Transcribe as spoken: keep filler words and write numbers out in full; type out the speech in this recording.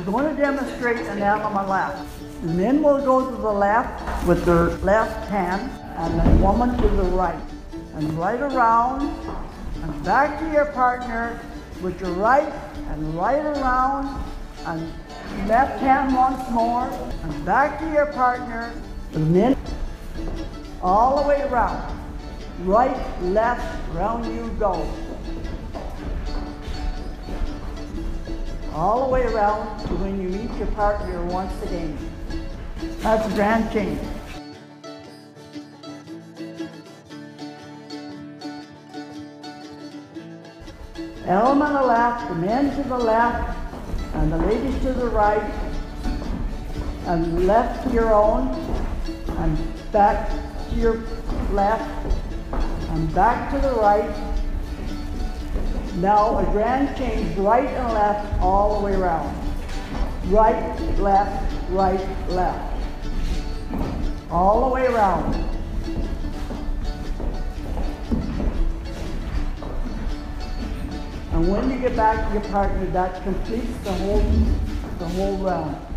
We're going to demonstrate an element left. The men will go to the left with their left hand, and the woman to the right. And right around, and back to your partner with your right, and right around, and left hand once more, and back to your partner, and then all the way around. Right, left, round you go. All the way around to when you meet your partner once again. That's a grand change. Element to the left, the men to the left, and the ladies to the right, and left to your own, and back to your left, and back to the right. Now a grand change, right and left, all the way around. Right, left, right, left. All the way around. And when you get back to your partner, that completes the whole, the whole round.